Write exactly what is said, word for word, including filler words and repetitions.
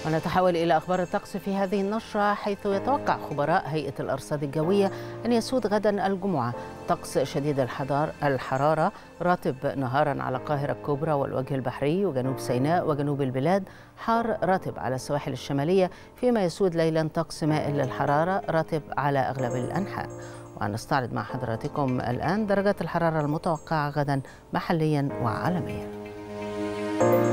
ونتحول إلى أخبار الطقس في هذه النشرة، حيث يتوقع خبراء هيئة الأرصاد الجوية أن يسود غدا الجمعة طقس شديد الحضار الحرارة رطب نهارا على القاهرة الكبرى والوجه البحري وجنوب سيناء وجنوب البلاد، حار رطب على السواحل الشمالية، فيما يسود ليلا طقس مائل للحرارة رطب على أغلب الأنحاء. ونستعرض مع حضراتكم الآن درجات الحرارة المتوقعة غدا محليا وعالميا.